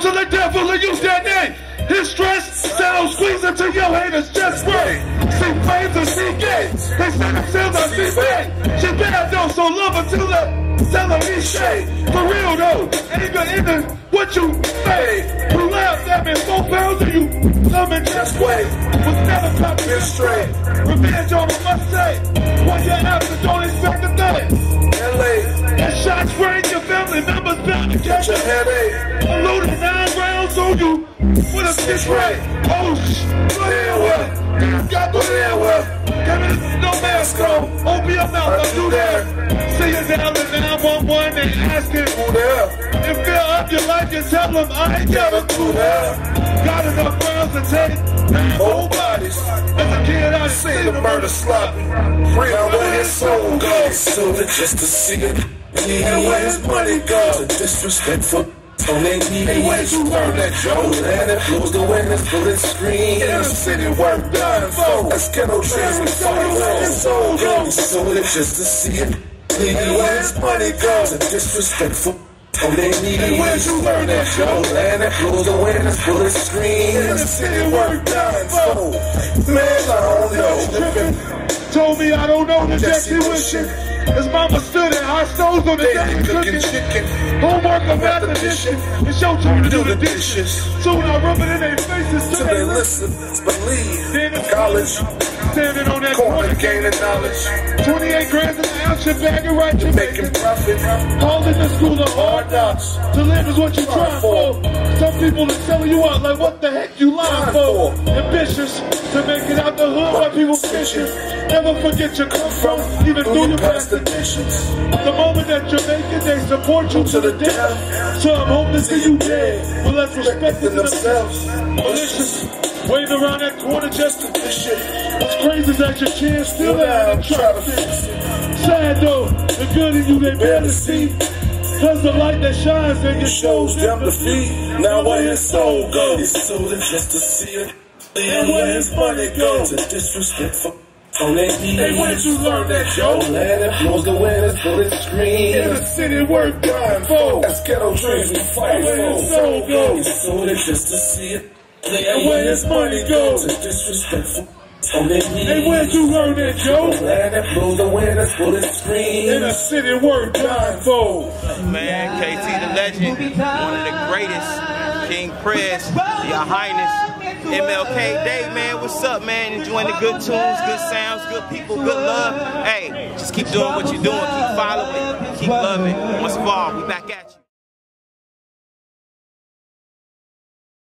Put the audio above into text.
to the devil and use their name. His stress sounds squeeze until your haters just wait. See flames and see gays. They say themselves on TV. She bad though, so love her till the tell her he's shade. For real though, ain't gonna end in what you made. Who laughed at me 4 pounds of you? Coming just wait. Was never popping straight. Revenge on them must say. When you're after, don't expect a thing. LA. And shots spraying your family members bound to catch a headache. I loaded 9 rounds on you with a 6 ray. Oh put in well. Got put in well. Give me no mask on. Open your mouth, I'll do that. See you down at 911 and asking who there. If they're up your life, you tell them I ain't got a clue there. Got enough rounds to take 9 whole bodies. As a kid, I seen the murder sloppy. Real where his soul goes. So just to see it. And where his money goes. Disrespectful. On their knees. Hey, where'd you learn that, Joe? And it blows the winners for the screen. In the city, work done for. That's ghetto trends we fight for. Soul goes. So it's just to see it. And where his money goes. Disrespectful. On their knees. Hey, where'd you learn that, Joe? And it blows the winners for the screen. In the city, work done for. Man, I don't know. Told me I don't know the deck he wishing. His mama stood at high stoves on the deck cooking chicken. Homework of mathematician. It's your turn to do the dishes. Soon I rub it in their faces till they listen. Believe. Then in college, standing on that corner gaining knowledge. 28 grand in the ounce, your bag of right, you're making profit. Called in the school of hard knocks. To live is what you're trying for. Some people are selling you out like what the heck you lying for. Ambitious to make it out the hood while people fishing. Never forget you come from, even through your past conditions. The moment that you're making, they support you to the death. So I'm hoping to see you dead, with less respect than themselves. Malicious, waiting around that corner just to dish it. What's crazy is that your kids still out and try to fix it. Sad though, the good in you they barely see. Cause the light that shines in your shows them defeat. Now where his soul goes, his soul is just to see it. And where his money goes, it's disrespectful. On their knees. Hey, where'd you learn that, Joe? Land that blows the winners for the screen. In the city, work done for. That's ghetto dreams we fight for. Where his soul goes, his soul is just to see it. And where his money goes, it's disrespectful. On their knees. Hey, where'd you learn that, Joe? Land that blows the winners for the screen. In the city, work done for. Man, KT the legend, one of the greatest, King Prez, Your Highness. MLK Day, man, what's up, man? Enjoying the good tunes, good sounds, good people, good love. Hey, just keep doing what you're doing, keep following, keep loving. Once of all, we back at you.